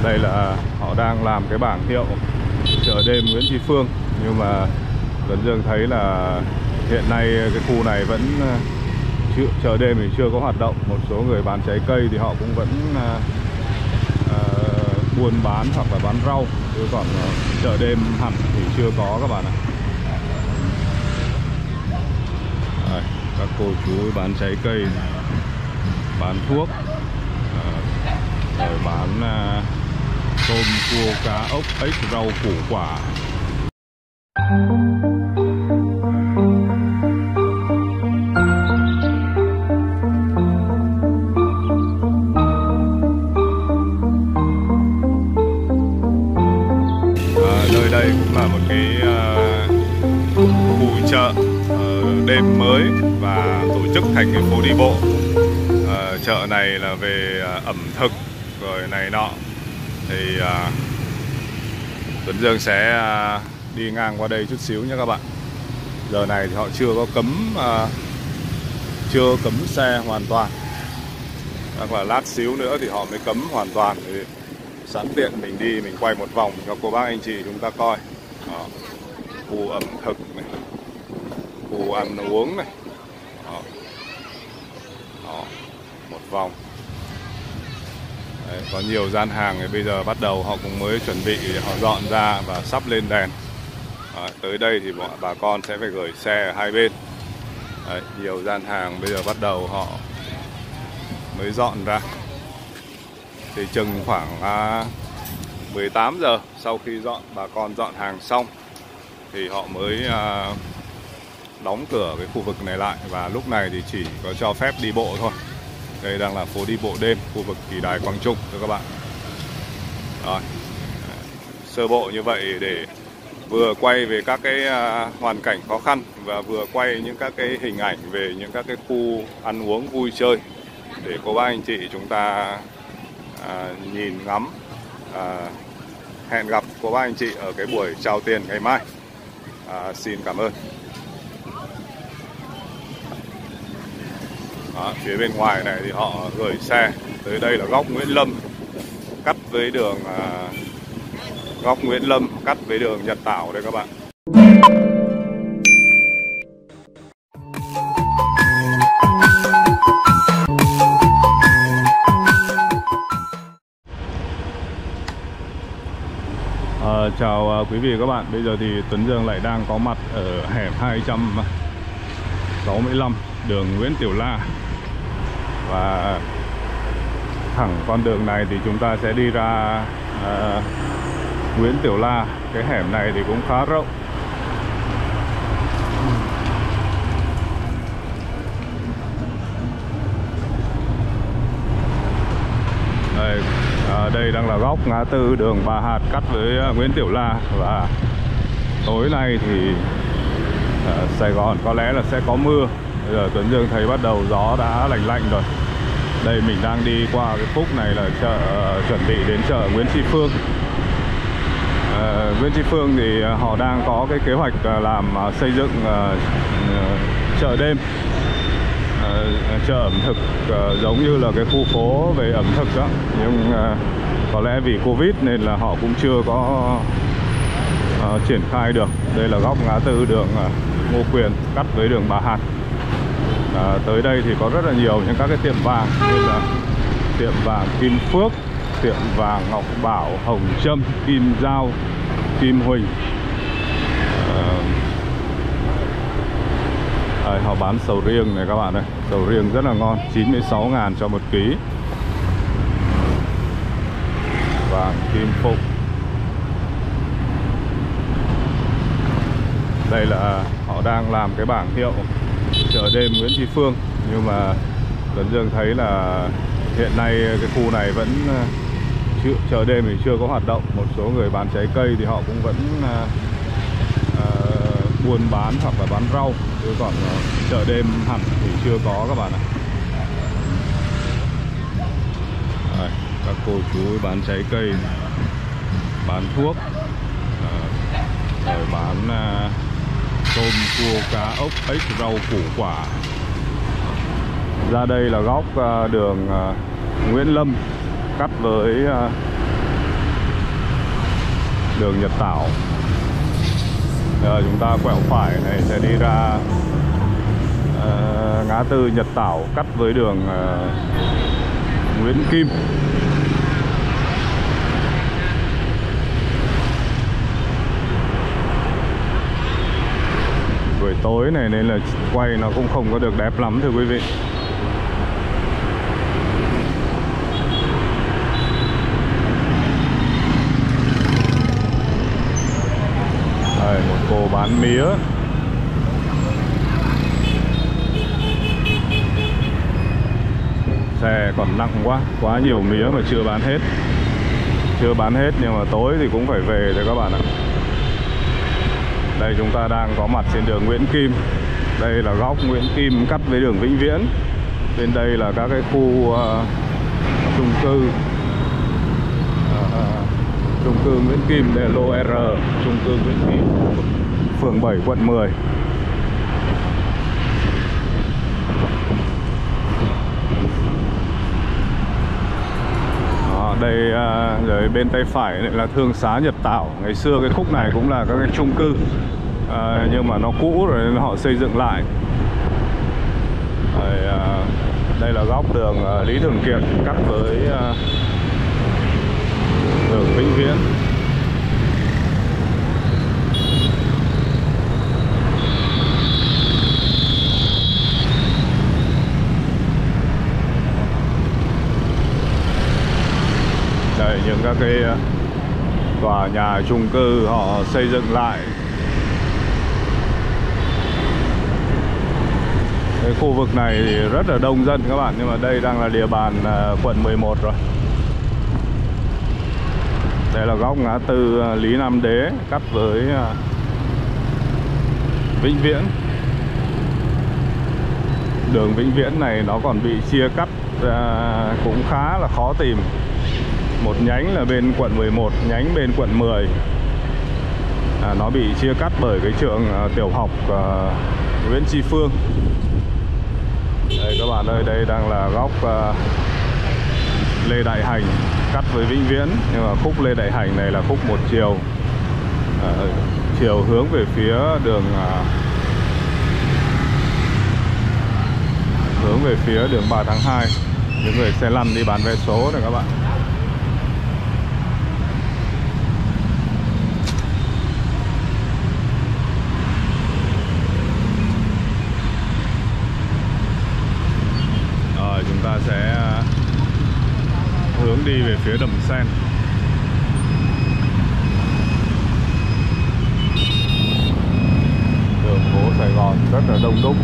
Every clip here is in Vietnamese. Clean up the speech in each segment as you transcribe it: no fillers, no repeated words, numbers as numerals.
Đây là họ đang làm cái bảng hiệu chợ đêm Nguyễn Tri Phương, nhưng mà Tuấn Dương thấy là hiện nay cái khu này vẫn chợ đêm thì chưa có hoạt động. Một số người bán trái cây thì họ cũng vẫn buôn bán hoặc là bán rau, chứ còn chợ đêm hẳn thì chưa có các bạn ạ. Đây, các cô chú bán trái cây, bán thuốc, rồi bán tôm, cua, cá, ốc, ếch, rau, củ quả. Nơi đây cũng là một cái khu chợ đêm mới và tổ chức thành cái phố đi bộ. Chợ này là về ẩm thực rồi này nọ, thì Tuấn Dương sẽ đi ngang qua đây chút xíu nhé các bạn. Giờ này thì họ chưa cấm xe hoàn toàn, hoặc là lát xíu nữa thì họ mới cấm hoàn toàn. Thì sẵn tiện mình đi, mình quay một vòng cho cô bác anh chị chúng ta coi. Đó, khu ẩm thực này, khu ăn uống này. Đó. Đó, một vòng. Đấy, có nhiều gian hàng thì bây giờ bắt đầu họ cũng mới chuẩn bị, họ dọn ra và sắp lên đèn. Tới đây thì bà con sẽ phải gửi xe ở hai bên. Đấy, nhiều gian hàng bây giờ bắt đầu họ mới dọn ra. Thì chừng khoảng 18 giờ sau khi bà con dọn hàng xong thì họ mới đóng cửa cái khu vực này lại, và lúc này thì chỉ có cho phép đi bộ thôi. Đây đang là phố đi bộ đêm khu vực Kỳ Đài Quang Trung thưa các bạn. Rồi, sơ bộ như vậy để vừa quay về các cái hoàn cảnh khó khăn và vừa quay những các cái hình ảnh về những các cái khu ăn uống vui chơi để cô bác anh chị chúng ta nhìn ngắm. Hẹn gặp cô bác anh chị ở cái buổi chào tiền ngày mai. Xin cảm ơn. Đó, phía bên ngoài này thì họ gửi xe tới đây là góc Nguyễn Lâm cắt với đường góc Nguyễn Lâm cắt với đường Nhật Tảo đây các bạn. Chào quý vị và các bạn. Bây giờ thì Tuấn Dương lại đang có mặt ở hẻm 265 đường Nguyễn Tiểu La. Và thẳng con đường này thì chúng ta sẽ đi ra Nguyễn Tiểu La. Cái hẻm này thì cũng khá rộng. Đây đang là góc ngã tư đường Bà Hạt cắt với Nguyễn Tiểu La. Và tối nay thì Sài Gòn có lẽ là sẽ có mưa. Bây giờ Tuấn Dương thấy bắt đầu gió đã lạnh lạnh rồi. Đây mình đang đi qua cái khúc này là chợ, chuẩn bị đến chợ Nguyễn Tri Phương. Nguyễn Tri Phương thì họ đang có cái kế hoạch làm xây dựng chợ đêm, chợ ẩm thực giống như là cái khu phố về ẩm thực đó. Nhưng có lẽ vì Covid nên là họ cũng chưa có triển khai được. Đây là góc ngã tư đường Ngô Quyền cắt với đường Bà Hạt. Tới đây thì có rất là nhiều những các cái tiệm vàng, như là tiệm vàng Kim Phước, tiệm vàng Ngọc Bảo, Hồng Trâm, Kim Giao, Kim Huỳnh. Họ bán sầu riêng này các bạn ơi. Sầu riêng rất là ngon, 96.000 cho 1 ký. Vàng Kim Phụng. Đây là họ đang làm cái bảng hiệu chợ đêm Nguyễn Tri Phương, nhưng mà Tuấn Dương thấy là hiện nay cái khu này vẫn chợ đêm thì chưa có hoạt động. Một số người bán trái cây thì họ cũng vẫn buôn bán hoặc là bán rau, chứ còn chợ đêm hẳn thì chưa có các bạn ạ. Các cô chú bán trái cây, bán thuốc, rồi bán tôm, cua, cá, ốc, ếch, rau, củ quả. Ra đây là góc đường Nguyễn Lâm cắt với đường Nhật Tảo. Giờ chúng ta quẹo phải này sẽ đi ra ngã tư Nhật Tảo cắt với đường Nguyễn Kim. Buổi tối này nên là quay nó cũng không có được đẹp lắm thưa quý vị. Đây, một cô bán mía. Xe còn nặng quá nhiều mía mà chưa bán hết. Chưa bán hết nhưng mà tối thì cũng phải về rồi các bạn ạ. Đây chúng ta đang có mặt trên đường Nguyễn Kim. Đây là góc Nguyễn Kim cắt với đường Vĩnh Viễn. Bên đây là các cái khu chung cư Nguyễn Kim. Đây là lô R, chung cư Nguyễn Kim, phường 7 quận 10. Đây rồi bên tay phải này là Thương xá Nhật Tảo. Ngày xưa cái khúc này cũng là các cái chung cư nhưng mà nó cũ rồi nên họ xây dựng lại. Đây là góc đường Lý Thường Kiệt cắt với đường Vĩnh Viễn. Đây những các cái tòa nhà chung cư họ xây dựng lại. Cái khu vực này thì rất là đông dân các bạn, nhưng mà đây đang là địa bàn quận 11 rồi. Đây là góc ngã tư Lý Nam Đế cắt với Vĩnh Viễn. Đường Vĩnh Viễn này nó còn bị chia cắt cũng khá là khó tìm. Một nhánh là bên quận 11, nhánh bên quận 10. Nó bị chia cắt bởi cái trường tiểu học Nguyễn Tri Phương. Đây các bạn ơi, đây đang là góc Lê Đại Hành cắt với Vĩnh Viễn. Nhưng mà khúc Lê Đại Hành này là khúc một chiều, chiều hướng về phía đường hướng về phía đường 3 tháng 2. Những người xe lăn đi bán vé số này các bạn. Rồi chúng ta sẽ hướng đi về phía Đầm Sen. Đường phố Sài Gòn rất là đông đúc.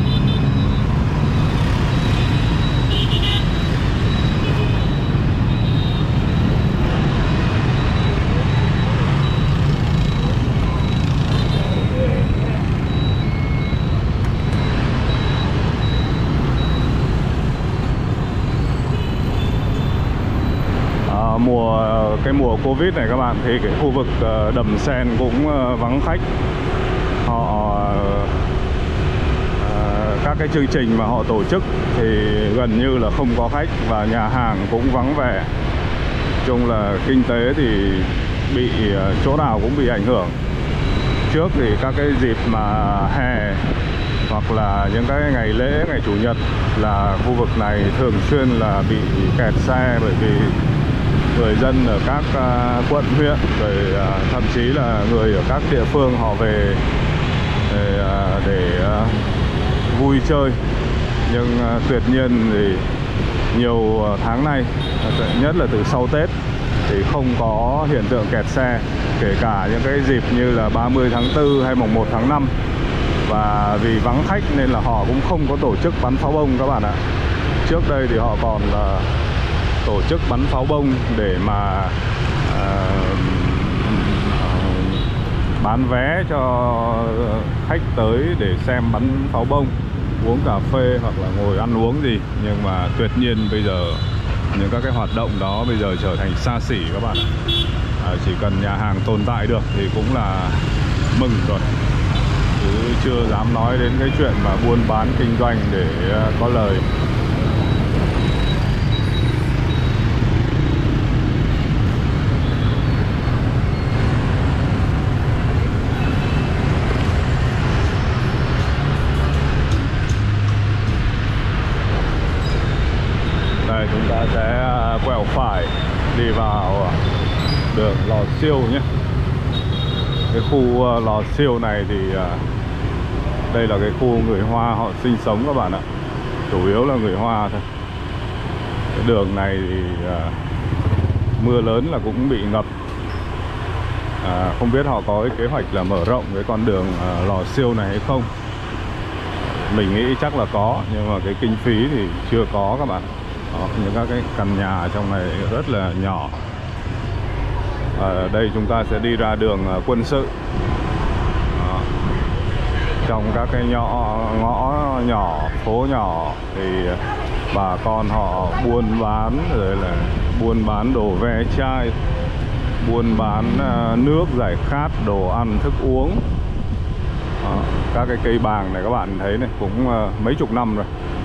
Mùa Covid này các bạn, thì cái khu vực Đầm Sen cũng vắng khách. Các cái chương trình mà họ tổ chức thì gần như là không có khách và nhà hàng cũng vắng vẻ. Chung là kinh tế thì bị chỗ nào cũng bị ảnh hưởng. Trước thì các cái dịp mà hè hoặc là những cái ngày lễ, ngày Chủ nhật là khu vực này thường xuyên là bị kẹt xe, bởi vì người dân ở các quận huyện rồi thậm chí là người ở các địa phương họ về để vui chơi. Nhưng tuyệt nhiên thì nhiều tháng nay, nhất là từ sau Tết, thì không có hiện tượng kẹt xe, kể cả những cái dịp như là 30 tháng 4 hay mùng 1 tháng 5. Và vì vắng khách nên là họ cũng không có tổ chức bắn pháo bông các bạn ạ. Trước đây thì họ còn tổ chức bắn pháo bông để mà bán vé cho khách tới để xem bắn pháo bông, uống cà phê hoặc là ngồi ăn uống gì. Nhưng mà tuyệt nhiên bây giờ những các cái hoạt động đó bây giờ trở thành xa xỉ các bạn. Chỉ cần nhà hàng tồn tại được thì cũng là mừng rồi, chứ chưa dám nói đến cái chuyện mà buôn bán kinh doanh để có lời. chúng ta sẽ quẹo phải đi vào đường Lò Siêu nhé. Cái khu Lò Siêu này thì đây là cái khu người Hoa họ sinh sống các bạn ạ. Chủ yếu là người Hoa thôi. Cái đường này thì mưa lớn là cũng bị ngập. Không biết họ có cái kế hoạch là mở rộng cái con đường Lò Siêu này hay không. Mình nghĩ chắc là có, nhưng mà cái kinh phí thì chưa có các bạn. Đó, những các cái căn nhà trong này rất là nhỏ. Ở đây chúng ta sẽ đi ra đường Quân sự. Đó. Trong các cái ngõ nhỏ, phố nhỏ thì bà con họ buôn bán, rồi là buôn bán đồ ve chai, buôn bán nước giải khát, đồ ăn, thức uống. Đó. Các cái cây bàng này các bạn thấy này cũng mấy chục năm rồi.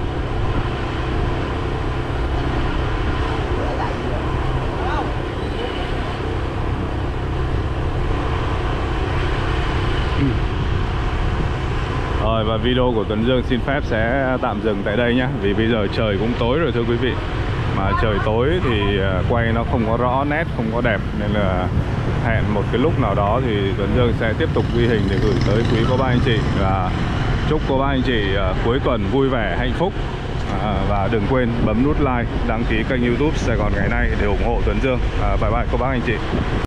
Rồi, và video của Tuấn Dương xin phép sẽ tạm dừng tại đây nhé. Vì bây giờ trời cũng tối rồi thưa quý vị. Mà trời tối thì quay nó không có rõ nét, không có đẹp. Nên là hẹn một cái lúc nào đó thì Tuấn Dương sẽ tiếp tục ghi hình để gửi tới quý cô bác anh chị. Và chúc cô bác anh chị cuối tuần vui vẻ, hạnh phúc. Và đừng quên bấm nút like, đăng ký kênh YouTube Sài Gòn Ngày Nay để ủng hộ Tuấn Dương. Bye bye cô bác anh chị.